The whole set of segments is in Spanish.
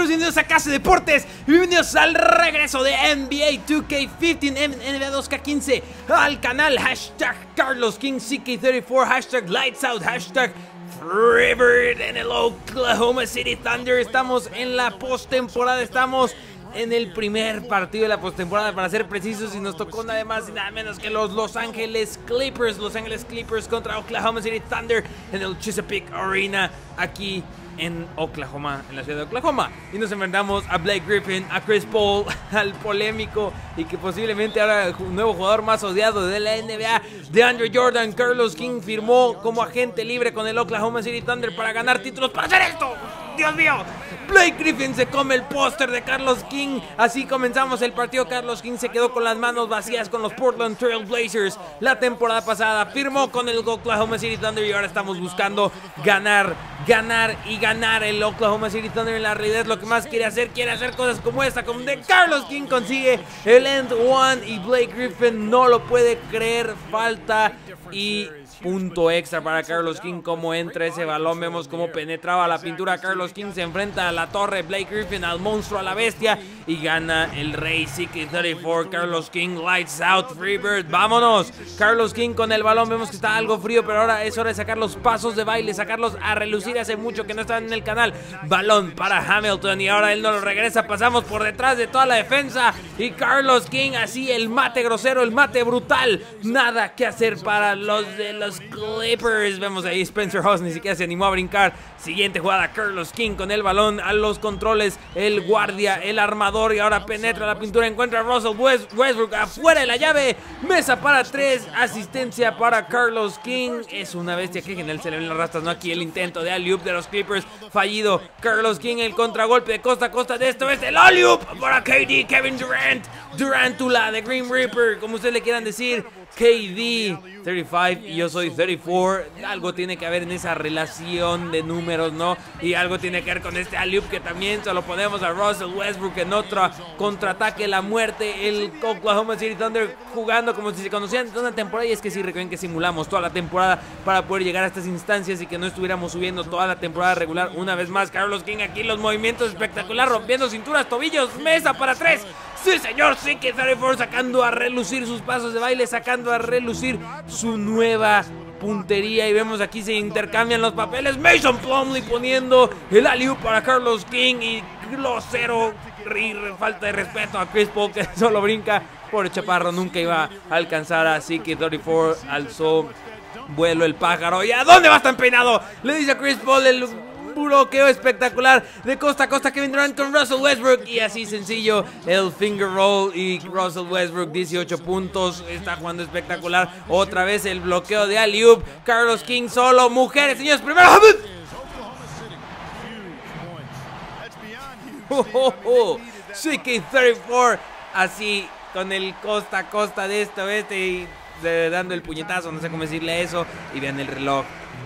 bienvenidos a Casa Deportes, bienvenidos al regreso de NBA 2K15, NBA 2K15, al canal, hashtag Carlos King CK34, hashtag Lights Out, hashtag Freebird en el Oklahoma City Thunder. Estamos en la postemporada, estamos en el primer partido de la postemporada, para ser precisos, y nos tocó nada más y nada menos que los Los Ángeles Clippers contra Oklahoma City Thunder en el Chesapeake Arena, aquí en Oklahoma, en la ciudad de Oklahoma. Y nos enfrentamos a Blake Griffin, a Chris Paul, al polémico y que posiblemente ahora un nuevo jugador más odiado de la NBA, DeAndre Jordan. Carlos King firmó como agente libre con el Oklahoma City Thunder para ganar títulos, para hacer esto. ¡Dios mío! Blake Griffin se come el póster de Carlos King. Así comenzamos el partido. Carlos King se quedó con las manos vacías con los Portland Trail Blazers la temporada pasada. Firmó con el Oklahoma City Thunder y ahora estamos buscando ganar el Oklahoma City Thunder. En la realidad lo que más quiere hacer cosas como esta, como de Carlos King consigue el end one y Blake Griffin no lo puede creer. Falta y punto extra para Carlos King. Como entra ese balón, vemos cómo penetraba la pintura. Carlos King se enfrenta a la torre, Blake Griffin al monstruo, a la bestia, y gana el Rey CK34. Carlos King, lights out, Freebird, vámonos. Carlos King con el balón, vemos que está algo frío, pero ahora es hora de sacar los pasos de baile, sacarlos a relucir. Hace mucho que no estaban en el canal. Balón para Hamilton y ahora él no lo regresa. Pasamos por detrás de toda la defensa y Carlos King, así el mate grosero, el mate brutal. Nada que hacer para los de los Clippers. Vemos ahí Spencer Hawes ni siquiera se animó a brincar. Siguiente jugada, Carlos King con el balón a los controles, el guardia, el armador, y ahora penetra la pintura, encuentra a Russell Westbrook afuera de la llave, mesa para tres, asistencia para Carlos King. Es una bestia, que genial, se le ven las rastas, ¿no? Aquí el intento de alley-oop de los Clippers, fallido. Carlos King, el contragolpe de costa a costa de esto, es el alley-oop para KD, Kevin Durant, Durantula de Green Reaper, como ustedes le quieran decir. KD 35 y yo soy 34. Algo tiene que haber en esa relación de números, ¿no? Y algo tiene que ver con este alley-oop que también se lo ponemos a Russell Westbrook en otro contraataque, la muerte. El Oklahoma City Thunder jugando como si se conocían de una temporada, y es que sí, recuerden que simulamos toda la temporada para poder llegar a estas instancias y que no estuviéramos subiendo toda la temporada regular. Una vez más, Carlos King aquí, los movimientos espectacular, rompiendo cinturas, tobillos, mesa para tres. Sí, señor, sí que CK34 sacando a relucir sus pasos de baile, sacando a relucir su nueva puntería, y vemos aquí se intercambian los papeles. Mason Plumlee poniendo el alley-oop para Carlos King, y grosero y falta de respeto a Chris Paul, que solo brinca. Por chaparro, nunca iba a alcanzar a CK34. Alzó vuelo el pájaro. ¿Y a dónde vas tan peinado? Le dice a Chris Paul. El bloqueo espectacular de costa a costa, Kevin Durant con Russell Westbrook, y así sencillo el finger roll, y Russell Westbrook 18 puntos, está jugando espectacular. Otra vez el bloqueo de alley-oop, Carlos King solo, mujeres, señores, primero CK34 así con el costa a costa de esto, y dando el puñetazo, no sé cómo decirle eso. Y vean el reloj,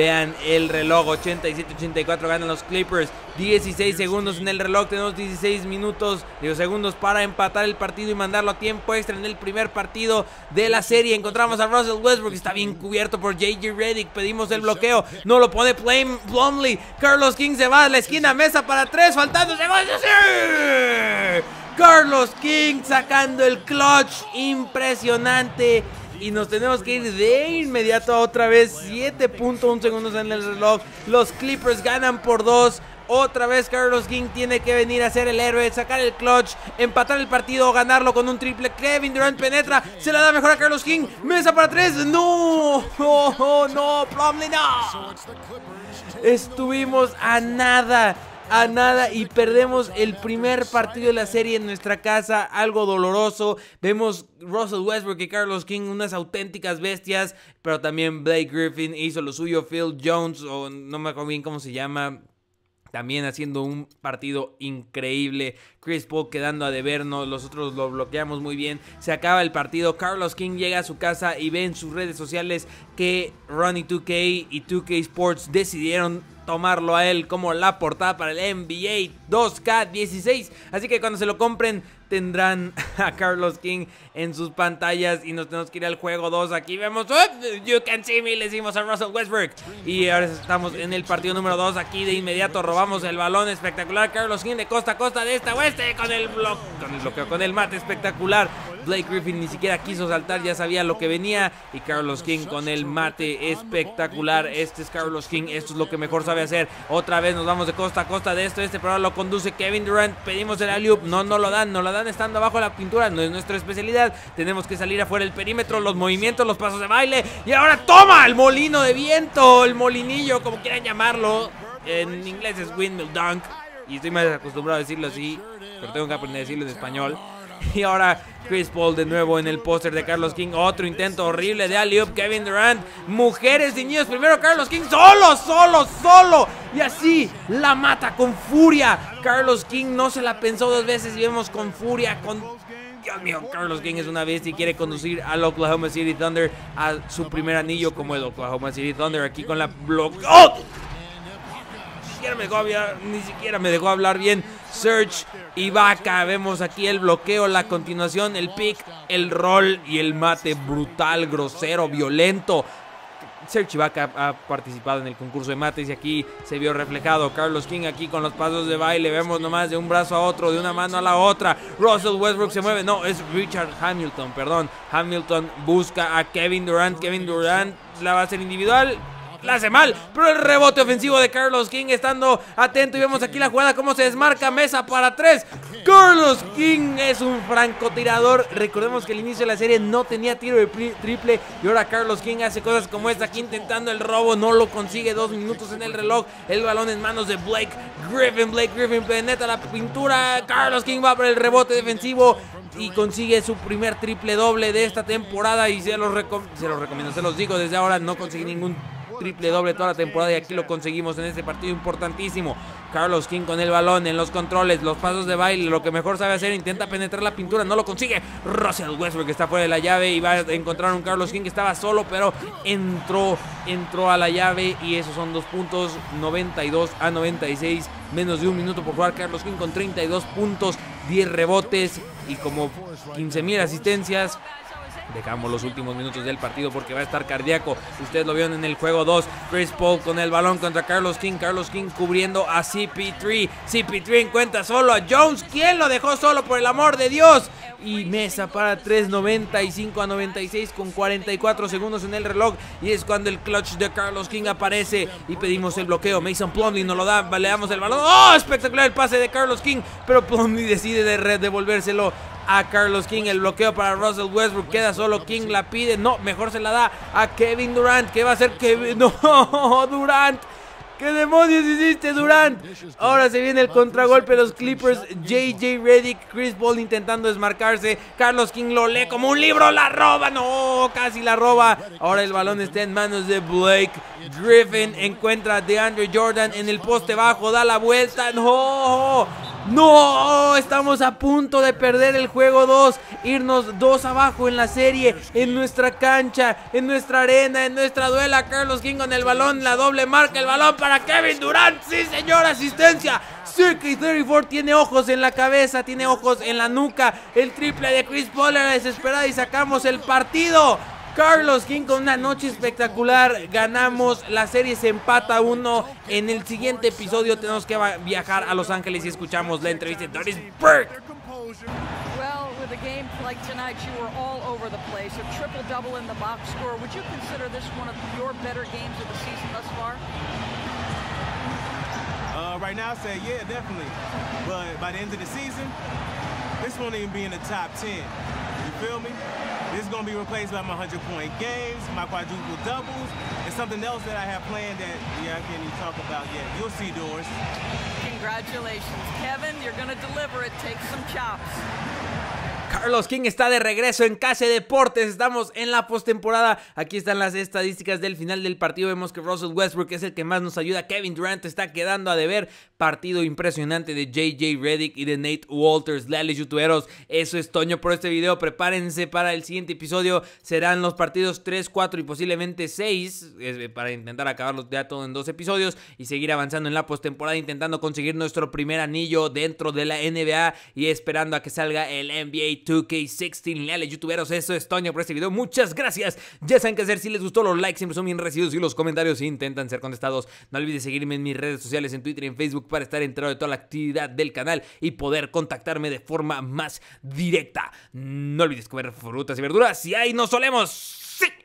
87-84 ganan los Clippers. 16 segundos en el reloj, tenemos 16 segundos para empatar el partido y mandarlo a tiempo extra en el primer partido de la serie. Encontramos a Russell Westbrook, está bien cubierto por JJ Redick, pedimos el bloqueo, no lo pone Plumlee. Carlos King se va a la esquina, mesa para tres, faltando segundos. ¡Sí! Carlos King sacando el clutch, impresionante. Y nos tenemos que ir de inmediato otra vez. 7.1 segundos en el reloj. Los Clippers ganan por 2. Otra vez Carlos King tiene que venir a ser el héroe, sacar el clutch, empatar el partido o ganarlo con un triple. Kevin Durant penetra, se la da mejor a Carlos King. Mesa para 3. No, no, Plumlee, no. Estuvimos a nada y perdemos el primer partido de la serie en nuestra casa, algo doloroso. Vemos Russell Westbrook y Carlos King, unas auténticas bestias, pero también Blake Griffin hizo lo suyo, Phil Jones, o no me acuerdo bien cómo se llama, también haciendo un partido increíble. Chris Paul quedando a deber, nosotros lo bloqueamos muy bien. Se acaba el partido, Carlos King llega a su casa y ve en sus redes sociales que Ronnie 2K y 2K Sports decidieron tomarlo a él como la portada para el NBA 2K16. Así que cuando se lo compren tendrán a Carlos King en sus pantallas y nos tenemos que ir al juego 2. Aquí vemos, you can see me, le decimos a Russell Westbrook. Y ahora estamos en el partido número 2. Aquí de inmediato robamos el balón, espectacular. Carlos King de costa a costa, de este a oeste, con el bloqueo, con el mate espectacular. Blake Griffin ni siquiera quiso saltar, ya sabía lo que venía. Y Carlos King con el mate espectacular. Este es Carlos King, esto es lo que mejor sabe hacer. Otra vez nos vamos de costa a costa, de esto a este, pero ahora lo conduce Kevin Durant. Pedimos el alley-oop, no lo dan estando abajo de la pintura, no es nuestra especialidad. Tenemos que salir afuera del perímetro, los movimientos, los pasos de baile. Y ahora toma el molino de viento, el molinillo, como quieran llamarlo. En inglés es windmill dunk, y estoy más acostumbrado a decirlo así, pero tengo que aprender a decirlo en español. Y ahora Chris Paul de nuevo en el póster de Carlos King. Otro intento horrible de alley-oop. Kevin Durant. Mujeres y niños. Primero Carlos King solo. Y así la mata con furia. Carlos King no se la pensó dos veces y vemos con furia. Dios mío, Carlos King es una bestia y quiere conducir al Oklahoma City Thunder a su primer anillo como el Oklahoma City Thunder. Aquí con la bloqueo. ¡Oh! Ni siquiera me dejó hablar bien. Serge Ibaka, vemos aquí el bloqueo, la continuación, el pick, el roll y el mate brutal, grosero, violento. Serge Ibaka ha participado en el concurso de mates y aquí se vio reflejado. Carlos King aquí con los pasos de baile, vemos nomás de un brazo a otro, de una mano a la otra. Russell Westbrook se mueve, no, es Richard Hamilton, perdón. Hamilton busca a Kevin Durant, la va a hacer individual. La hace mal, pero el rebote ofensivo de Carlos King estando atento y vemos aquí la jugada cómo se desmarca, mesa para 3. Carlos King es un francotirador. Recordemos que al inicio de la serie no tenía tiro de triple y ahora Carlos King hace cosas como esta aquí intentando el robo, no lo consigue, 2 minutos en el reloj, el balón en manos de Blake Griffin penetra la pintura, Carlos King va por el rebote defensivo y consigue su primer triple doble de esta temporada y se los recomiendo, se los digo desde ahora, no conseguí ningún triple doble toda la temporada y aquí lo conseguimos en este partido importantísimo. Carlos King con el balón en los controles, los pasos de baile, lo que mejor sabe hacer, intenta penetrar la pintura, no lo consigue. Russell Westbrook está fuera de la llave y va a encontrar un Carlos King que estaba solo, pero entró a la llave y esos son 2 puntos, 92-96, menos de un minuto por jugar. Carlos King con 32 puntos, 10 rebotes y como 15,000 asistencias. Dejamos los últimos minutos del partido porque va a estar cardíaco. Ustedes lo vieron en el juego 2. Chris Paul con el balón contra Carlos King. Carlos King cubriendo a CP3. CP3 encuentra solo a Jones. ¿Quién lo dejó solo, por el amor de Dios? Y mesa para 3, 95-96 con 44 segundos en el reloj. Y es cuando el clutch de Carlos King aparece y pedimos el bloqueo. Mason Plumlee nos lo da, le damos el balón. ¡Oh! Espectacular el pase de Carlos King, pero Plumlee decide devolvérselo a Carlos King. El bloqueo para Russell Westbrook, queda solo King, la pide, no, mejor se la da a Kevin Durant. ¿Qué va a hacer Kevin? No, Durant, ¿qué demonios hiciste, Durant? Ahora se viene el contragolpe de los Clippers. JJ Redick, Chris Paul intentando desmarcarse. Carlos King lo lee como un libro, la roba, no, casi la roba. Ahora el balón está en manos de Blake Griffin, encuentra a DeAndre Jordan en el poste bajo, da la vuelta, no, estamos a punto de perder el juego 2, irnos 2 abajo en la serie, en nuestra cancha, en nuestra arena, en nuestra duela. Carlos King con el balón, la doble marca, el balón para Kevin Durant, sí señor, asistencia. CK34 tiene ojos en la cabeza, tiene ojos en la nuca, el triple de Chris Paul era desesperada y sacamos el partido. Carlos King con una noche espectacular, ganamos, la serie se empata 1. En el siguiente episodio tenemos que viajar a Los Ángeles y escuchamos la entrevista de Doris Burke. Well, with a game like tonight, you were all over the place. A triple-double in the box score. Would you consider this one of your better games of the season thus far? Right now, I say yeah, definitely. But by the end of the season, this won't even be in the top 10. You feel me? This is going to be replaced by my 100-point games, my quadruple doubles, and something else that I have planned that I can't even talk about yet. You'll see, Doris. Congratulations, Kevin. You're going to deliver it. Take some chops. Carlos King está de regreso en Casa Deportes. Estamos en la postemporada. Aquí están las estadísticas del final del partido. Vemos que Russell Westbrook es el que más nos ayuda. Kevin Durant está quedando a deber. Partido impresionante de JJ Redick y de Nate Walters. Leales youtuberos, eso es Toño por este video. Prepárense para el siguiente episodio. Serán los partidos 3, 4 y posiblemente 6 para intentar acabarlos ya todo en 2 episodios y seguir avanzando en la postemporada, intentando conseguir nuestro primer anillo dentro de la NBA y esperando a que salga el NBA 2K16. Leales youtuberos, eso es Toño por este video. Muchas gracias. Ya saben qué hacer. Si les gustó, los likes siempre son bien recibidos y los comentarios intentan ser contestados. No olvides seguirme en mis redes sociales, en Twitter y en Facebook, para estar enterado de toda la actividad del canal y poder contactarme de forma más directa. No olvides comer frutas y verduras y ahí nos solemos. ¡Sí!